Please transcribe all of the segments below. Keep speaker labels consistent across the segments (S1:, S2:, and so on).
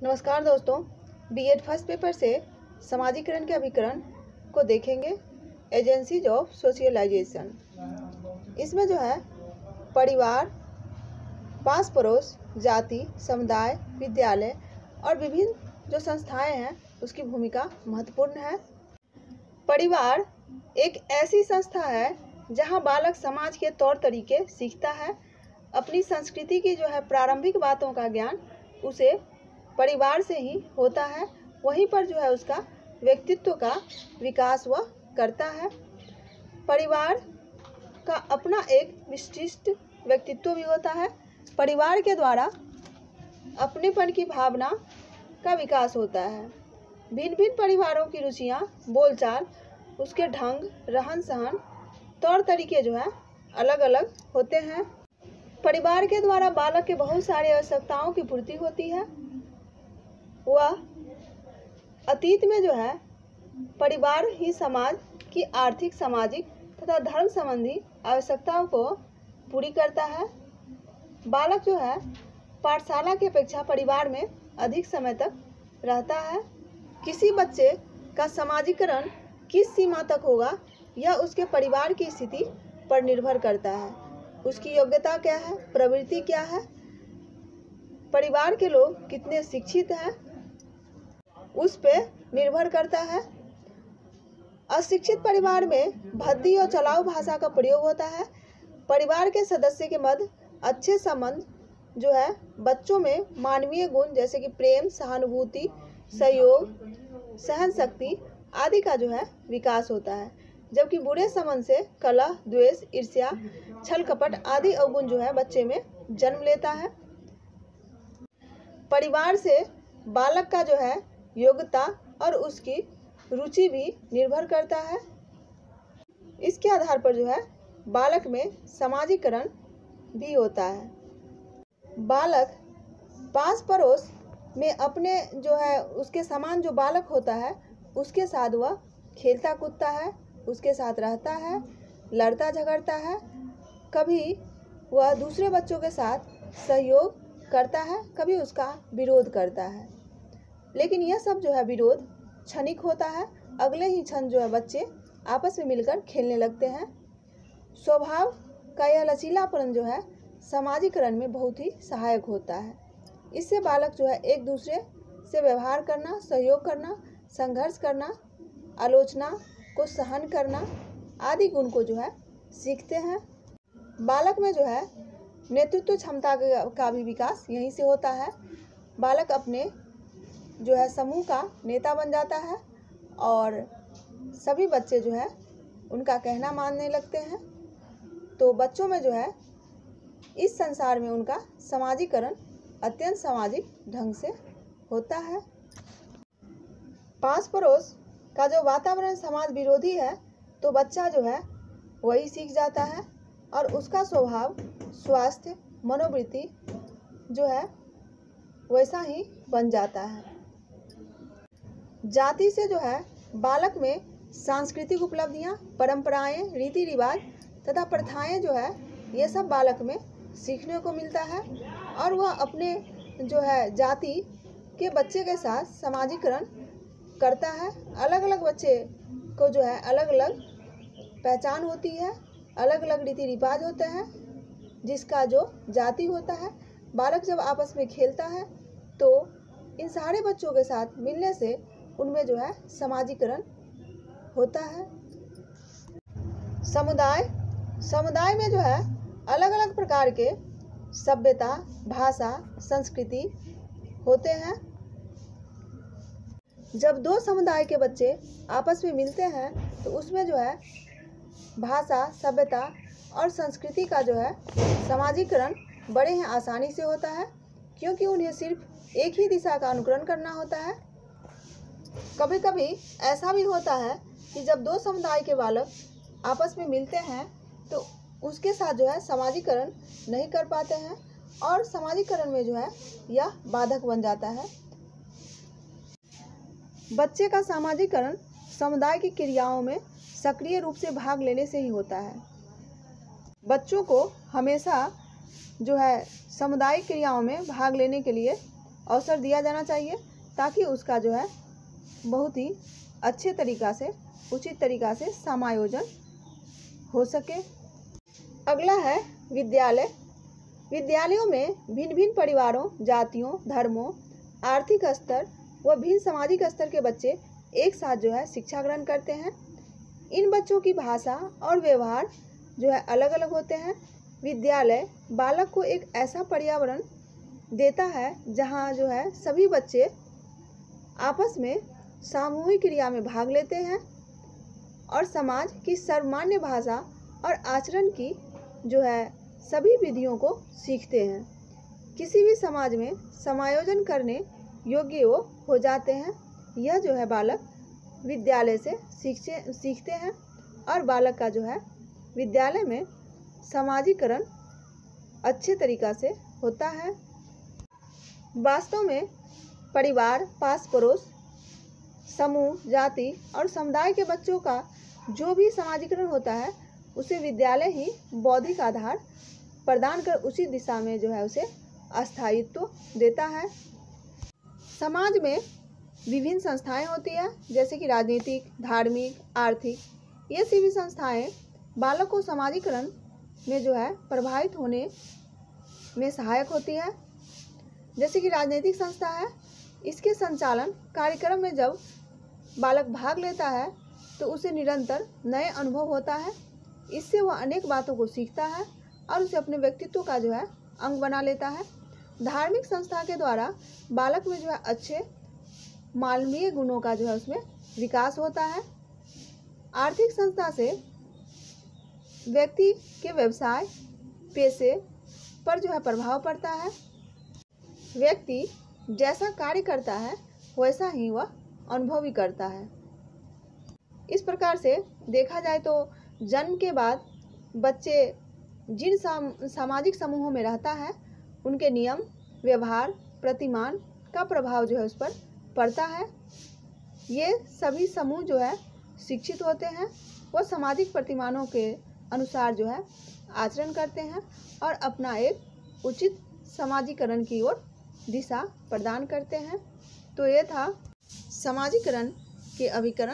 S1: नमस्कार दोस्तों, BEd first paper से समाजीकरण के अभिकरण को देखेंगे। एजेंसीज ऑफ सोशलाइजेशन, इसमें जो है परिवार, पास पड़ोस, जाति, समुदाय, विद्यालय और विभिन्न जो संस्थाएं हैं उसकी भूमिका महत्वपूर्ण है। परिवार एक ऐसी संस्था है जहां बालक समाज के तौर तरीके सीखता है। अपनी संस्कृति की जो है प्रारंभिक बातों का ज्ञान उसे परिवार से ही होता है। वहीं पर जो है उसका व्यक्तित्व का विकास वह करता है। परिवार का अपना एक विशिष्ट व्यक्तित्व भी होता है। परिवार के द्वारा अपनेपन की भावना का विकास होता है। भिन्न भिन्न परिवारों की रुचियाँ, बोलचाल, उसके ढंग, रहन सहन, तौर तरीके जो है अलग अलग होते हैं। परिवार के द्वारा बालक के बहुत सारी आवश्यकताओं की पूर्ति होती है। वह अतीत में जो है परिवार ही समाज की आर्थिक, सामाजिक तथा धर्म संबंधी आवश्यकताओं को पूरी करता है। बालक जो है पाठशाला की अपेक्षा परिवार में अधिक समय तक रहता है। किसी बच्चे का समाजीकरण किस सीमा तक होगा यह उसके परिवार की स्थिति पर निर्भर करता है। उसकी योग्यता क्या है, प्रवृत्ति क्या है, परिवार के लोग कितने शिक्षित हैं, उस पे निर्भर करता है। अशिक्षित परिवार में भद्दी और चलाऊ भाषा का प्रयोग होता है। परिवार के सदस्य के मध्य अच्छे संबंध जो है बच्चों में मानवीय गुण जैसे कि प्रेम, सहानुभूति, सहयोग, सहन शक्ति आदि का जो है विकास होता है। जबकि बुरे संबंध से कलह, द्वेष, ईर्ष्या, छल कपट आदि अवगुण जो है बच्चे में जन्म लेता है। परिवार से बालक का जो है योग्यता और उसकी रुचि भी निर्भर करता है। इसके आधार पर जो है बालक में समाजीकरण भी होता है। बालक पास पड़ोस में अपने जो है उसके समान जो बालक होता है उसके साथ वह खेलता कूदता है, उसके साथ रहता है, लड़ता झगड़ता है। कभी वह दूसरे बच्चों के साथ सहयोग करता है, कभी उसका विरोध करता है। लेकिन यह सब जो है विरोध क्षणिक होता है। अगले ही क्षण जो है बच्चे आपस में मिलकर खेलने लगते हैं। स्वभाव का यह लचीलापन जो है समाजीकरण में बहुत ही सहायक होता है। इससे बालक जो है एक दूसरे से व्यवहार करना, सहयोग करना, संघर्ष करना, आलोचना को सहन करना आदि गुण को जो है सीखते हैं। बालक में जो है नेतृत्व क्षमता का भी विकास यहीं से होता है। बालक अपने जो है समूह का नेता बन जाता है और सभी बच्चे जो है उनका कहना मानने लगते हैं। तो बच्चों में जो है इस संसार में उनका समाजीकरण अत्यंत सामाजिक ढंग से होता है। पास पड़ोस का जो वातावरण समाज विरोधी है तो बच्चा जो है वही सीख जाता है और उसका स्वभाव, स्वास्थ्य, मनोवृत्ति जो है वैसा ही बन जाता है। जाति से जो है बालक में सांस्कृतिक उपलब्धियां, परंपराएं, रीति रिवाज तथा प्रथाएं जो है ये सब बालक में सीखने को मिलता है और वह अपने जो है जाति के बच्चे के साथ समाजीकरण करता है। अलग अलग बच्चे को जो है अलग अलग पहचान होती है, अलग अलग रीति रिवाज होते हैं जिसका जो जाति होता है। बालक जब आपस में खेलता है तो इन सारे बच्चों के साथ मिलने से उनमें जो है समाजीकरण होता है। समुदाय में जो है अलग अलग प्रकार के सभ्यता, भाषा, संस्कृति होते हैं। जब दो समुदाय के बच्चे आपस में मिलते हैं तो उसमें जो है भाषा, सभ्यता और संस्कृति का जो है समाजीकरण बड़े ही आसानी से होता है, क्योंकि उन्हें सिर्फ एक ही दिशा का अनुकरण करना होता है। कभी कभी ऐसा भी होता है कि जब दो समुदाय के बालक आपस में मिलते हैं तो उसके साथ जो है समाजीकरण नहीं कर पाते हैं और समाजीकरण में जो है यह बाधक बन जाता है। बच्चे का समाजीकरण समुदाय की क्रियाओं में सक्रिय रूप से भाग लेने से ही होता है। बच्चों को हमेशा जो है सामुदायिक क्रियाओं में भाग लेने के लिए अवसर दिया जाना चाहिए, ताकि उसका जो है बहुत ही अच्छे तरीक़ा से, उचित तरीक़ा से समायोजन हो सके। अगला है विद्यालय। विद्यालयों में भिन्न भिन्न परिवारों, जातियों, धर्मों, आर्थिक स्तर व भिन्न सामाजिक स्तर के बच्चे एक साथ जो है शिक्षा ग्रहण करते हैं। इन बच्चों की भाषा और व्यवहार जो है अलग अलग होते हैं। विद्यालय बालक को एक ऐसा पर्यावरण देता है जहाँ जो है सभी बच्चे आपस में सामूहिक क्रिया में भाग लेते हैं और समाज की सर्वमान्य भाषा और आचरण की जो है सभी विधियों को सीखते हैं। किसी भी समाज में समायोजन करने योग्य वो हो जाते हैं। यह जो है बालक विद्यालय से सीखते हैं और बालक का जो है विद्यालय में समाजीकरण अच्छे तरीक़ा से होता है। वास्तव में परिवार, पास पड़ोस, समूह, जाति और समुदाय के बच्चों का जो भी समाजीकरण होता है उसे विद्यालय ही बौद्धिक आधार प्रदान कर उसी दिशा में जो है उसे अस्थायित्व देता है। समाज में विभिन्न संस्थाएं होती हैं, जैसे कि राजनीतिक, धार्मिक, आर्थिक। ये सभी संस्थाएं बालक को समाजीकरण में जो है प्रभावित होने में सहायक होती है। जैसे कि राजनीतिक संस्था है, इसके संचालन कार्यक्रम में जब बालक भाग लेता है तो उसे निरंतर नए अनुभव होता है। इससे वह अनेक बातों को सीखता है और उसे अपने व्यक्तित्व का जो है अंग बना लेता है। धार्मिक संस्था के द्वारा बालक में जो है अच्छे मानवीय गुणों का जो है उसमें विकास होता है। आर्थिक संस्था से व्यक्ति के व्यवसाय, पेशे पर जो है प्रभाव पड़ता है। व्यक्ति जैसा कार्य करता है वैसा ही वह अनुभव भी करता है। इस प्रकार से देखा जाए तो जन्म के बाद बच्चे जिन सामाजिक समूहों में रहता है उनके नियम, व्यवहार, प्रतिमान का प्रभाव जो है उस पर पड़ता है। ये सभी समूह जो है शिक्षित होते हैं, वो सामाजिक प्रतिमानों के अनुसार जो है आचरण करते हैं और अपना एक उचित समाजीकरण की ओर दिशा प्रदान करते हैं। तो ये था समाजीकरण के अभिकरण।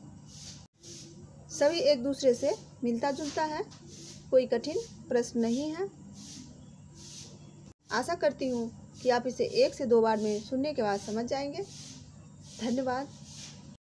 S1: सभी एक दूसरे से मिलता जुलता है, कोई कठिन प्रश्न नहीं है। आशा करती हूँ कि आप इसे 1 से 2 बार में सुनने के बाद समझ जाएंगे। धन्यवाद।